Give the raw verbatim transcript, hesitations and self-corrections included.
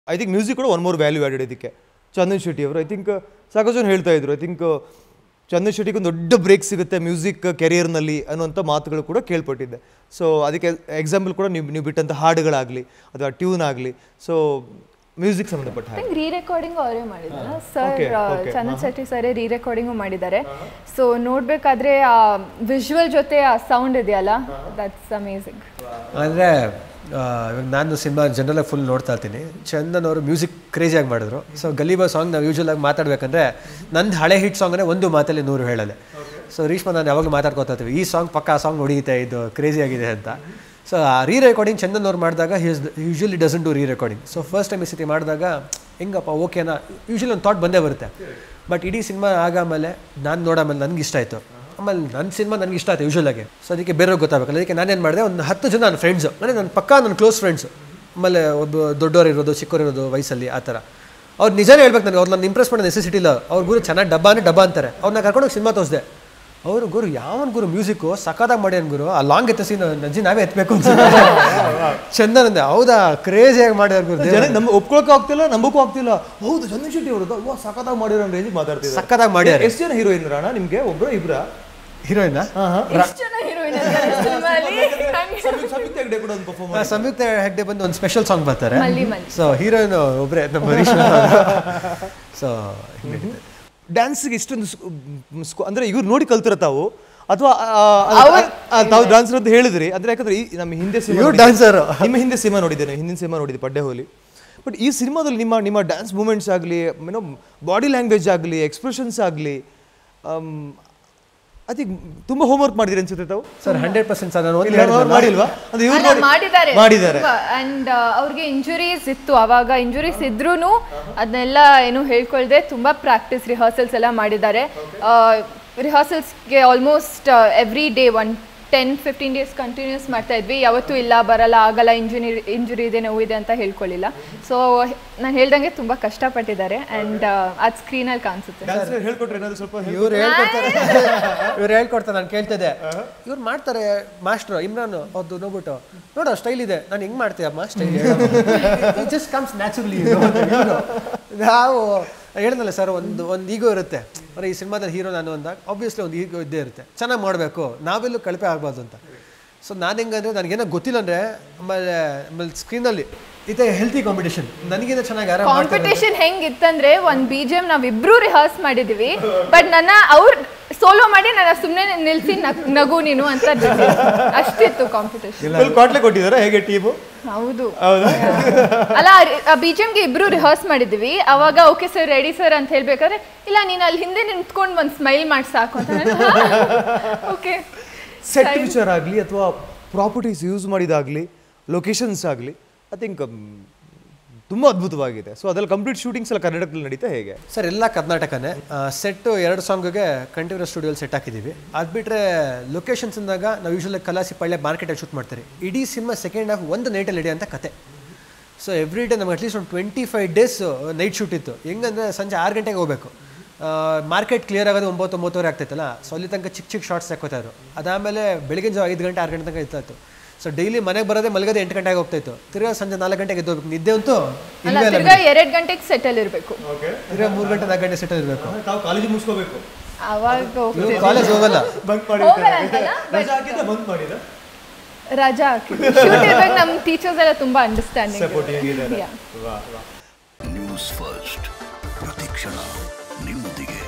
I think music ಕೂಡ one more value added ಇದಕ್ಕೆ. ಚಂದನ್ ಶೆಟ್ಟಿ ಅವರು ಐ ಥಿಂಕ್ ಸಾಕಷ್ಟು ಜನ ಹೇಳ್ತಾ ಇದ್ರು, ಐ ಥಿಂಕ್ ಚಂದನ್ ಶೆಟ್ಟಿಗೆ ಒಂದು ದೊಡ್ಡ ಬ್ರೇಕ್ ಸಿಗುತ್ತೆ ಮ್ಯೂಸಿಕ್ ಕೆರಿಯರ್ನಲ್ಲಿ ಅನ್ನುವಂಥ ಮಾತುಗಳು ಕೂಡ ಕೇಳ್ಪಟ್ಟಿದ್ದೆ. ಸೊ ಅದಕ್ಕೆ ಎಕ್ಸಾಂಪಲ್ ಕೂಡ ನೀವು ನೀವು ಬಿಟ್ಟಂಥ ಹಾಡುಗಳಾಗಲಿ ಅಥವಾ ಟ್ಯೂನ್ ಆಗಲಿ, ಸೊ ಮ್ಯೂಸಿಕ್ ಸಂಬಂಧಪಟ್ಟ ಹಾಗೆ ರೀ ರೆಕಾರ್ಡಿಂಗ್ ಅವರೇ ಮಾಡಿದ್ದಾರೆ sir. Chandan Shetty sir re recording ಮಾಡಿದ್ದಾರೆ. ಸೊ ನೋಡಬೇಕಾದ್ರೆ ಆ ವಿಜುವಲ್ ಜೊತೆ ಆ ಸೌಂಡ್ ಇದೆಯಲ್ಲ, ದಟ್ಸ್ ಅಮೇಝಿಂಗ್. ಅಂದರೆ ಇವಾಗ ನಾನು ಸಿನಿಮಾ ಜನರಲಾಗಿ ಫುಲ್ ನೋಡ್ತಾ ಇರ್ತೀನಿ. ಚಂದನ್ ಅವರು ಮ್ಯೂಸಿಕ್ ಕ್ರೇಜಿಯಾಗಿ ಮಾಡಿದ್ರು. ಸೊ ಗಲೀಬಾ ಸಾಂಗ್ ನಾವು ಯೂಶ್ವಲಾಗಿ ಮಾತಾಡಬೇಕಂದ್ರೆ ನಂದು ಹಳೆ ಹಿಟ್ ಸಾಂಗನೇ ಒಂದು ಮಾತಲ್ಲಿ ನೂರು ಹೇಳಲೆ. ಸೊ ರೀಶ್ಮಾ ನಾನು ಯಾವಾಗಲೂ ಮಾತಾಡ್ಕೊತಾ ಇರ್ತೀವಿ, ಈ ಸಾಂಗ್ ಪಕ್ಕ ಆ ಸಾಂಗ್ ಹೊಡಿಯುತ್ತೆ, ಇದು ಕ್ರೇಜಿ ಆಗಿದೆ ಅಂತ. ಸೊ ಆ ರೀ ರೆಕಾರ್ಡಿಂಗ್ ಚಂದನ್ ಅವ್ರು ಮಾಡಿದಾಗ he is usually doesn't do re recording. So first time ಈ ಸತಿ ಮಾಡಿದಾಗ ಹೆಂಗಪ್ಪ ಓಕೆನಾ ಯೂಶ್ವಲಿ ಒಂದು ಥಾಟ್ ಬಂದೇ ಬರುತ್ತೆ. ಬಟ್ ಇಡೀ ಸಿನಿಮಾ ಆಗಾಮೇಲೆ ನಾನು ನೋಡಾಮೇಲೆ ನನಗೆ ಇಷ್ಟ ಆಯಿತು. ಆಮೇಲೆ ನನ್ನ ಸಿನಿಮಾ ನನಗೆ ಇಷ್ಟ ಆಯಿತು ಯೂಶ್ವಲಾಗಿ. ಸೊ ಅದಕ್ಕೆ ಬೇರೆಯವ್ರಿಗೆ ಗೊತ್ತಾಗಬೇಕಲ್ಲ, ಅದಕ್ಕೆ ನಾನೇನು ಮಾಡಿದೆ, ಒಂದು ಹತ್ತು ಜನ ನನ್ನ ಫ್ರೆಂಡ್ಸು, ಅಂದರೆ ನನ್ನ ಪಕ್ಕ ನನ್ನ ಕ್ಲೋಸ್ ಫ್ರೆಂಡ್ಸು, ಆಮೇಲೆ ಒಬ್ಬ ದೊಡ್ಡವ್ರು ಇರೋದು ಚಿಕ್ಕವ್ರು ಇರೋದು ವಯಸ್ಸಲ್ಲಿ ಆ ಥರ. ಅವ್ರು ನಿಜನೇ ಹೇಳ್ಬೇಕು ನನಗೆ, ಅವ್ರು ನಾನು ಇಂಪ್ರೆಸ್ ಮಾಡೋ ನೆಸೆಸಿಟಿ ಇಲ್ಲ. ಅವ್ರ ಗುರು ಚೆನ್ನಾಗಿ ಡಬ್ಬಾನೇ ಡಬ್ಬ ಅಂತಾರೆ. ಅವ್ರನ್ನ ಕರ್ಕೊಂಡೋಗಿ ಸಿನಿಮಾ ತೋರಿಸಿದೆ. ಅವರು ಗುರು ಯಾವನ್ ಗುರು ಮ್ಯೂಸಿಕ್ಕು ಸಖತ್ತಾಗಿ ಮಾಡಿ ಗುರು, ಆ ಲಾಂಗ್ ಎತ್ತಿಸಿ ನಜ್ಜಿ ನಾವೇ ಎತ್ತಬೇಕು ಅಂತ ಚಂದನ್ ಅಂದೆ. ಹೌದಾ ಕ್ರೇಜಿಯಾಗಿ ಮಾಡ್ಯಾರ ಗುರು, ನಮ್ಮ ಒಪ್ಕೊಳಕ್ಕೂ ಆಗ್ತಿಲ್ಲ, ನಂಬಕ್ಕೂ ಆಗ್ತಿಲ್ಲ. ಹೌದು ಚಂದನ್ ಶೆಟ್ಟಿ ಅವ್ರದ್ದು ವಾ ಸಖತ್ತಾಗಿ ಮಾಡಿರೋ ರೇಂಜ್ ಮಾತಾಡ್ತೀವಿ. ಸಖತ್ತಾಗಿ ಮಾಡ್ಯಾರ. ಎಷ್ಟು ಜನ ಹೀರೋಯಿನ್ ಅಣ್ಣ ನಿಮಗೆ? ಒಬ್ಬರ ಇಬ್ಬರ ಹೀರೋಯಿನ್? ಸಂಯುಕ್ತ ಹೆಗ್ಡೆ ಬಂದು ಒಂದು ಸ್ಪೆಷಲ್ ಸಾಂಗ್ ಬರ್ತಾರೆ. ಸೊ ಹೀರೋಯಿನ್ ಒಬ್ಬರೇ ನಮ್ಮ ರೀಶ್ಮಾ. ಸೊ ಡ್ಯಾನ್ಸ್ಗೆ ಇಷ್ಟೊಂದು ಅಂದರೆ ಇವ್ರು ನೋಡಿ ಕಲ್ತಿರ ತಾವು ಅಥವಾ ತಾವು ಡ್ಯಾನ್ಸರ್ ಅಂತ ಹೇಳಿದ್ರಿ? ಅಂದರೆ ಯಾಕಂದ್ರೆ ಈ ನಮ್ಮ ಹಿಂದೆ ಸಿನಿಮಾ ಡ್ಯಾನ್ಸರ್ ನಿಮ್ಮ ಹಿಂದೆ ಸಿನಿಮಾ ನೋಡಿದ್ದೇನೆ, ಹಿಂದಿನ ಸಿನಿಮಾ ನೋಡಿದ್ದೆ ಪಡ್ಡೆ ಹೋಲಿ. ಬಟ್ ಈ ಸಿನಿಮಾದಲ್ಲಿ ನಿಮ್ಮ ನಿಮ್ಮ ಡ್ಯಾನ್ಸ್ ಮೂಮೆಂಟ್ಸ್ ಆಗಲಿ, ಏನೋ ಬಾಡಿ ಲ್ಯಾಂಗ್ವೇಜ್ ಆಗಲಿ, ಎಕ್ಸ್ಪ್ರೆಷನ್ಸ್ ಆಗಲಿ, ಐ ಥಿಂಕ್ ತುಂಬ ಹೋಮ್ವರ್ಕ್ ಮಾಡಿದ್ರಿ ಅನ್ಸುತ್ತೆ ತಾವು. ಸರ್ ಹಂಡ್ರೆಡ್ ಪರ್ಸೆಂಟ್ ಸರ್ ಮಾಡಿಲ್ವಾ? ಮಾಡಿದ್ದಾರೆ ಮಾಡಿದ್ದಾರೆ ಅಂಡ್ ಅವ್ರಿಗೆ ಇಂಜುರೀಸ್ ಇತ್ತು. ಅವಾಗ ಇಂಜುರೀಸ್ ಇದ್ರೂ ಅದನ್ನೆಲ್ಲ ಏನು ಹೇಳ್ಕೊಳ್ದೆ ತುಂಬ ಪ್ರಾಕ್ಟೀಸ್ ರಿಹರ್ಸಲ್ಸ್ ಎಲ್ಲ ಮಾಡಿದ್ದಾರೆ. ರಿಹರ್ಸಲ್ಸ್ಗೆ almost every day one ten fifteen days continuous ಮಾಡ್ತಾ ಇದ್ವಿ. ಯಾವತ್ತೂ ಇಲ್ಲ ಬರಲ್ಲ ಆಗಲ್ಲ ಇಂಜುರಿ ಇಂಜುರಿ ಇದೆ ನೋವಿದೆ ಅಂತ ಹೇಳ್ಕೊಳ್ಳಿಲ್ಲ. ಸೊ ನಾನು ಹೇಳ್ದಂಗೆ ತುಂಬ ಕಷ್ಟಪಟ್ಟಿದ್ದಾರೆ ಆ್ಯಂಡ್ ಅದು ಸ್ಕ್ರೀನಲ್ಲಿ ಕಾಣಿಸುತ್ತೆ. ಇವ್ರು ಹೇಳ್ಕೊಡ್ತಾರೆ ಇವ್ರು ಹೇಳ್ಕೊಡ್ತಾರೆ ನಾನು ಕೇಳ್ತಿದ್ದೆ. ಇವ್ರು ಮಾಡ್ತಾರೆ ಮಾಸ್ಟ್ರು ಇಮ್ರಾನ್ ಅವ್ರದ್ದು ನೋಡ್ಬಿಟ್ಟು, ನೋಡೋ ಸ್ಟೈಲ್ ಇದೆ, ನಾನು ಹೆಂಗೆ ಮಾಡ್ತೀಯ ಅಮ್ಮ ಸ್ಟೈಲ್, ಜಸ್ಟ್ ಕಮ್ಸ್ ನ್ಯಾಚುರಲಿ. ನಾವು ಹೇಳಿದ್ನಲ್ಲ ಸರ್, ಒಂದು ಒಂದು ಈಗೋ ಇರುತ್ತೆ. ಅಂದರೆ ಈ ಸಿನಿಮಾದಲ್ಲಿ ಹೀರೋ ನಾನು ಅಂದಾಗ ಆಬ್ವಿಯಸ್ಲಿ ಒಂದು ಈಗೋ ಇದ್ದೇ ಇರುತ್ತೆ, ಚೆನ್ನಾಗಿ ಮಾಡಬೇಕು, ನಾವೆಲ್ಲೂ ಕಳಪೆ ಆಗಬಾರ್ದು ಅಂತ. ಸೊ ನಾನು ಹೆಂಗಂದರೆ ನನಗೇನೋ ಗೊತ್ತಿಲ್ಲ ಅಂದರೆ ಆಮೇಲೆ ಆಮೇಲೆ ಸ್ಕ್ರೀನಲ್ಲಿ ಇದೆ ಹೆಲ್ತಿ ಕಾಂಪಿಟೇಷನ್, ನನಗಿಂತ ಚೆನ್ನಾಗಿ ಆರಾಮ ಕಾಂಪಿಟೇಷನ್ ಹೆಂಗಿತ್ತಂದ್ರೆ ಒಂದು ಬಿ ಜಿ ಎಮ್ ನಾವಿಬ್ರು ರಿಹರ್ಸ್ ಮಾಡಿದ್ವಿ. ಬಟ್ ನನ್ನ ಅವ್ರು ಸೋಲೋ ಮಾಡಿ ನನ್ನ ಸುಮ್ಮನೆ ನಿಲ್ಸಿ ನಗು ನೀನು ಅಂತ ಅಷ್ಟಿತ್ತು ಕಾಂಪಿಟೇಷನ್. ಕೊಟ್ಟಿದ್ದಾರೆ ಹೇಗೆ ಟೀಮು? ಹೌದು ಅಲ್ಲ, ಬಿ ಜಿ ಎಮ್ಗೆ ಇಬ್ರು ರಿಹರ್ಸ್ ಮಾಡಿದ್ವಿ. ಅವಾಗ ಓಕೆ ಸರ್ ರೆಡಿ ಸರ್ ಅಂತ ಹೇಳ್ಬೇಕಾದ್ರೆ, ಇಲ್ಲ ನೀನು ಅಲ್ಲಿ ಹಿಂದೆ ನಿಂತ್ಕೊಂಡು ಒಂದು ಸ್ಮೈಲ್ ಮಾಡಿ ಸಾಕು ಅಂತ. ಓಕೆ ಸೆಟ್ ವಿಚಾರ ಆಗಲಿ ಅಥವಾ ಪ್ರಾಪರ್ಟೀಸ್ ಯೂಸ್ ಮಾಡಿದಾಗಲಿ, ಲೊಕೇಶನ್ಸ್ ಆಗಲಿ, ಐ ಥಿಂಕ್ ತುಂಬ ಅದ್ಭುತವಾಗಿದೆ. ಸೊ ಅದ್ರಲ್ಲಿ ಕಂಪ್ಲೀಟ್ ಶೂಟಿಂಗ್ಸ್ ಎಲ್ಲ ಕರ್ನಾಟಕದಲ್ಲಿ ನಡೀತಾ ಹೇಗೆ ಸರ್? ಎಲ್ಲ ಕರ್ನಾಟಕನೇ. ಸೆಟ್ಟು ಎರಡು ಸಾಂಗಿಗೆ ಕಂಠೀರವ ಸ್ಟುಡಿಯೋಲಿ ಸೆಟ್ ಹಾಕಿದ್ದೀವಿ. ಅದು ಬಿಟ್ಟರೆ ಲೊಕೇಶನ್ಸ್ ಅಂದಾಗ ನಾವು ಯೂಶ್ವಲಿ ಕಲಾಸಿ ಪಳ್ಳೆ ಮಾರ್ಕೆಟಲ್ಲಿ ಶೂಟ್ ಮಾಡ್ತೀವಿ. ಇಡೀ ಸಿನಿಮಾ ಸೆಕೆಂಡ್ ಹಾಫ್ ಒಂದು ನೈಟಲ್ಲಿ ನಡೆಯುವಂಥ ಕತೆ. ಸೊ ಎವ್ರಿ ಡೇ ನಮ್ಗೆ ಅಟ್ಲೀಸ್ಟ್ ಒಂದು twenty five days night shoot ಇತ್ತು. ಹೆಂಗಂದರೆ ಸಂಜೆ ಆರು ಗಂಟೆಗೆ ಹೋಗಬೇಕು, ಮಾರ್ಕೆಟ್ ಕ್ಲಿಯರ್ ಆಗೋದು ಒಂಬತ್ತು ಒಂಬತ್ತುವರೆ ಆಗ್ತೈತಲ್ಲ. ಸೊ ಅಲ್ಲಿ ತನಕ ಚಿಕ್ಕ ಚಿಕ್ಕ ಶಾರ್ಟ್ಸ್ ಹಾಕೋತಾಯಿದ್ರು. ಅದಾದಮೇಲೆ ಬೆಳಗಿನ ಜಾವ ಐದು ಗಂಟೆ ಆರು ಗಂಟೆ ತನಕ ಇರ್ತಾಯಿತ್ತು. ಸೊ ಡೈಲಿ ಮನೆಗೆ ಬರೋದೇ ಮಲಗೋದೇ ಎಂಟು ಗಂಟೆಗೆ ಹೋಗ್ತಾಯಿತ್ತು. ತಿರ್ಗಾ ಸಂಜೆ ನಾಲ್ಕು ಗಂಟೆಗೆ ಎದ್ದು ಹೋಗ್ಬೇಕು. ನಿದ್ದೆ ಅಂತೂ ಎರಡು ಗಂಟೆಗೆ ಸೆಟಲ್ ಇರಬೇಕು, ತಿರ್ಗಾ ಮೂರು ಗಂಟೆ ನಾಲ್ಕು ಗಂಟೆ ಸೆಟಲ್ ಇರಬೇಕು. ಕಾಲೇಜ್ ಮುಗಿಸ್ಕೋಬೇಕು, ಕಾಲೇಜ್ ಹೋಗಲ್ಲ, ರಜಾ ಹಾಕಿದ್ವಿ. ನಮ್ಮ ಟೀಚರ್ಸ್ ಎಲ್ಲ ತುಂಬಾ ಅಂಡರ್ಸ್ಟ್ಯಾಂಡಿಂಗ್. ನ್ಯೂಸ್ ಫಸ್ಟ್ ಪ್ರತಿಕ್ಷಣ ನಿಮ್ಮೊಂದಿಗೆ.